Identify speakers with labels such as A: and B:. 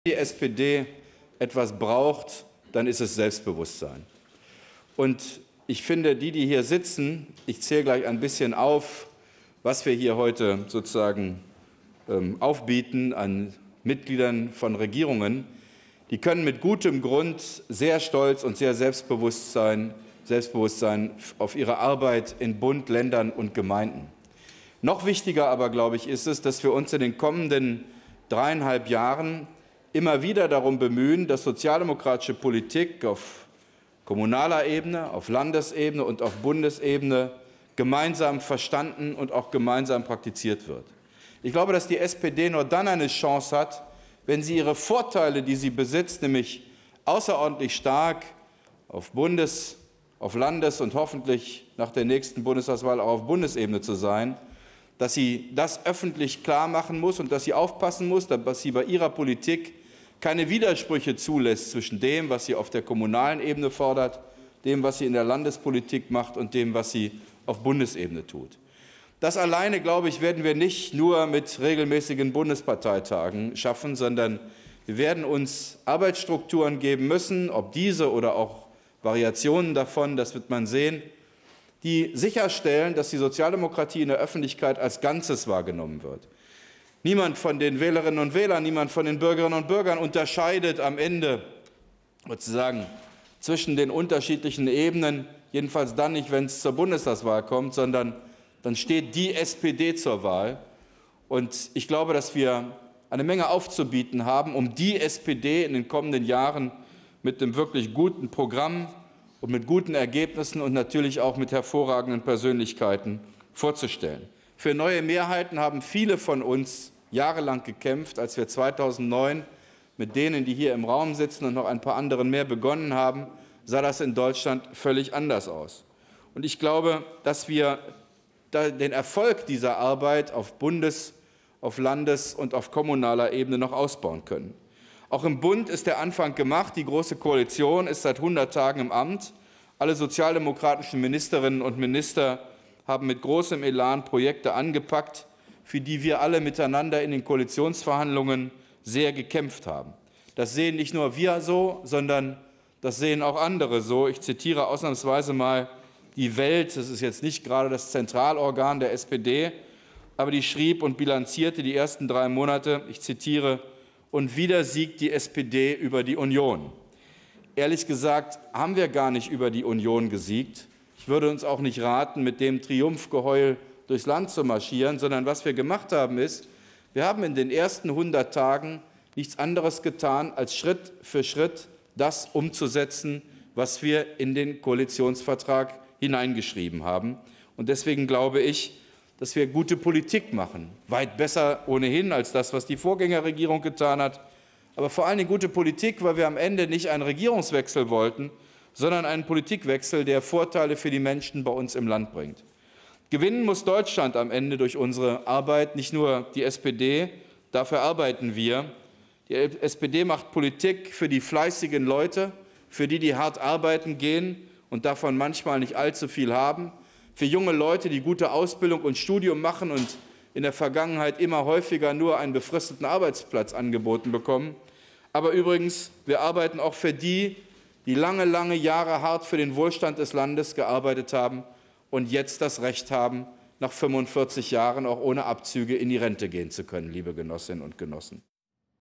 A: die SPD etwas braucht, dann ist es Selbstbewusstsein. Und ich finde, die hier sitzen, ich zähle gleich ein bisschen auf, was wir hier heute sozusagen aufbieten an Mitgliedern von Regierungen, die können mit gutem Grund sehr stolz und sehr Selbstbewusstsein auf ihre Arbeit in Bund, Ländern und Gemeinden. Noch wichtiger aber, glaube ich, ist es, dass wir uns in den kommenden 3,5 Jahren immer wieder darum bemühen, dass sozialdemokratische Politik auf kommunaler Ebene, auf Landesebene und auf Bundesebene gemeinsam verstanden und auch gemeinsam praktiziert wird. Ich glaube, dass die SPD nur dann eine Chance hat, wenn sie ihre Vorteile, die sie besitzt, nämlich außerordentlich stark auf Bundes-, auf Landes- und hoffentlich nach der nächsten Bundestagswahl auch auf Bundesebene zu sein, dass sie das öffentlich klar machen muss und dass sie aufpassen muss, dass sie bei ihrer Politik keine Widersprüche zulässt zwischen dem, was sie auf der kommunalen Ebene fordert, dem, was sie in der Landespolitik macht und dem, was sie auf Bundesebene tut. Das alleine, glaube ich, werden wir nicht nur mit regelmäßigen Bundesparteitagen schaffen, sondern wir werden uns Arbeitsstrukturen geben müssen, ob diese oder auch Variationen davon, das wird man sehen, die sicherstellen, dass die Sozialdemokratie in der Öffentlichkeit als Ganzes wahrgenommen wird. Niemand von den Wählerinnen und Wählern, niemand von den Bürgerinnen und Bürgern unterscheidet am Ende sozusagen zwischen den unterschiedlichen Ebenen, jedenfalls dann nicht, wenn es zur Bundestagswahl kommt, sondern dann steht die SPD zur Wahl. Und ich glaube, dass wir eine Menge aufzubieten haben, um die SPD in den kommenden Jahren mit einem wirklich guten Programm und mit guten Ergebnissen und natürlich auch mit hervorragenden Persönlichkeiten vorzustellen. Für neue Mehrheiten haben viele von uns jahrelang gekämpft. Als wir 2009 mit denen, die hier im Raum sitzen und noch ein paar anderen mehr begonnen haben, sah das in Deutschland völlig anders aus. Und ich glaube, dass wir den Erfolg dieser Arbeit auf Bundes-, auf Landes- und auf kommunaler Ebene noch ausbauen können. Auch im Bund ist der Anfang gemacht. Die Große Koalition ist seit 100 Tagen im Amt. Alle sozialdemokratischen Ministerinnen und Minister haben mit großem Elan Projekte angepackt, für die wir alle miteinander in den Koalitionsverhandlungen sehr gekämpft haben. Das sehen nicht nur wir so, sondern das sehen auch andere so. Ich zitiere ausnahmsweise mal die Welt, das ist jetzt nicht gerade das Zentralorgan der SPD, aber die schrieb und bilanzierte die ersten 3 Monate, ich zitiere, und wieder siegt die SPD über die Union. Ehrlich gesagt haben wir gar nicht über die Union gesiegt. Ich würde uns auch nicht raten, mit dem Triumphgeheul durchs Land zu marschieren, sondern was wir gemacht haben ist, wir haben in den ersten 100 Tagen nichts anderes getan, als Schritt für Schritt das umzusetzen, was wir in den Koalitionsvertrag hineingeschrieben haben. Und deswegen glaube ich, dass wir gute Politik machen. Weit besser ohnehin als das, was die Vorgängerregierung getan hat. Aber vor allen Dingen gute Politik, weil wir am Ende nicht einen Regierungswechsel wollten, sondern einen Politikwechsel, der Vorteile für die Menschen bei uns im Land bringt. Gewinnen muss Deutschland am Ende durch unsere Arbeit, nicht nur die SPD. Dafür arbeiten wir. Die SPD macht Politik für die fleißigen Leute, für die, die hart arbeiten gehen und davon manchmal nicht allzu viel haben, für junge Leute, die gute Ausbildung und Studium machen und in der Vergangenheit immer häufiger nur einen befristeten Arbeitsplatz angeboten bekommen. Aber übrigens, wir arbeiten auch für die, die lange, lange Jahre hart für den Wohlstand des Landes gearbeitet haben und jetzt das Recht haben, nach 45 Jahren auch ohne Abzüge in die Rente gehen zu können, liebe Genossinnen und Genossen.